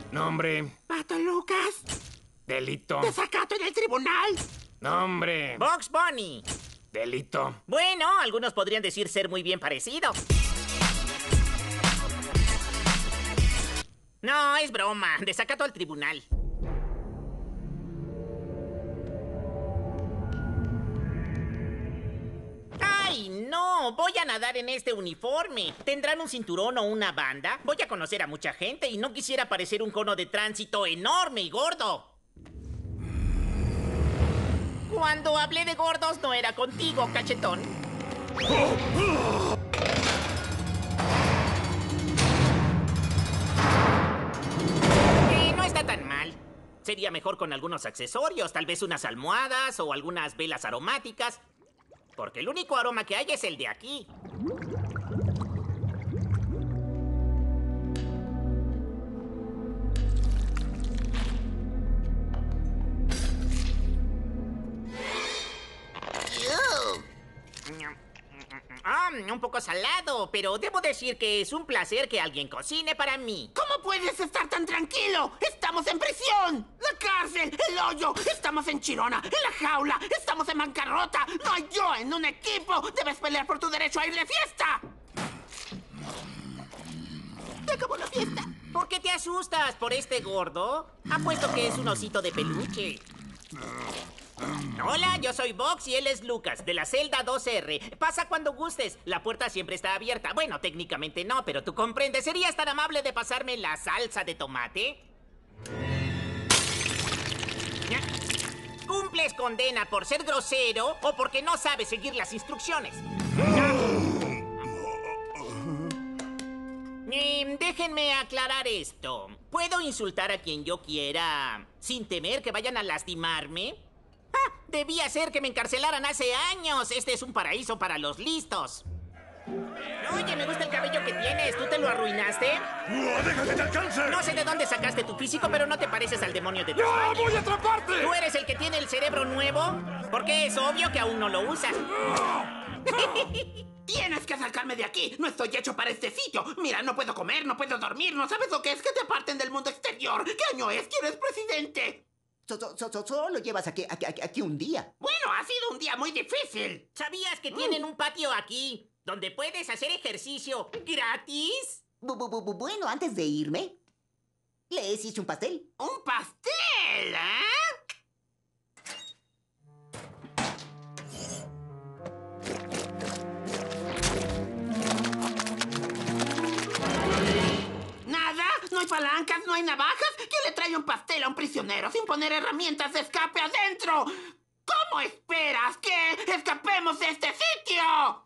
Nombre. Pato Lucas. Delito. Desacato en el tribunal. Nombre. Bugs Bunny. Delito. Bueno, algunos podrían decir ser muy bien parecido. No, es broma. Desacato al tribunal. ¡Ay, no! Voy a nadar en este uniforme. ¿Tendrán un cinturón o una banda? Voy a conocer a mucha gente y no quisiera parecer un cono de tránsito enorme y gordo. Cuando hablé de gordos no era contigo, cachetón. No está tan mal. Sería mejor con algunos accesorios, tal vez unas almohadas o algunas velas aromáticas. Porque el único aroma que hay es el de aquí. Un poco salado, pero debo decir que es un placer que alguien cocine para mí. ¿Cómo puedes estar tan tranquilo? ¡Estamos en prisión! ¡La cárcel! ¡El hoyo! ¡Estamos en Chirona! ¡En la jaula! ¡Estamos en bancarrota! ¡No hay yo en un equipo! ¡Debes pelear por tu derecho a ir de fiesta! ¡Se acabó la fiesta! ¿Por qué te asustas por este gordo? Apuesto que es un osito de peluche. Hola, yo soy Bugs y él es Lucas, de la celda 2R. Pasa cuando gustes, la puerta siempre está abierta. Bueno, técnicamente no, pero tú comprendes. ¿Serías tan amable de pasarme la salsa de tomate? ¿Cumples condena por ser grosero o porque no sabes seguir las instrucciones? Déjenme aclarar esto. ¿Puedo insultar a quien yo quiera sin temer que vayan a lastimarme? Debía ser que me encarcelaran hace años. Este es un paraíso para los listos. Oye, me gusta el cabello que tienes. ¿Tú te lo arruinaste? ¡No, deja que te alcance! No sé de dónde sacaste tu físico, pero no te pareces al demonio de tus ¡No, padres. voy a atraparte! ¿Tú eres el que tiene el cerebro nuevo? Porque es obvio que aún no lo usas. ¡Tienes que sacarme de aquí! ¡No estoy hecho para este sitio! Mira, no puedo comer, no puedo dormir. ¿No sabes lo que es que te aparten del mundo exterior? ¿Qué año es que eres presidente? Solo llevas aquí un día. Bueno, ha sido un día muy difícil. ¿Sabías que tienen un patio aquí donde puedes hacer ejercicio gratis? Bueno, antes de irme, les hice un pastel. ¿Un pastel, eh? ¿Nada? ¿No hay palancas? ¿No hay navajas? ¿Quién le trae un pastel a un prisionero sin poner herramientas de escape adentro? ¿Cómo esperas que escapemos de este sitio?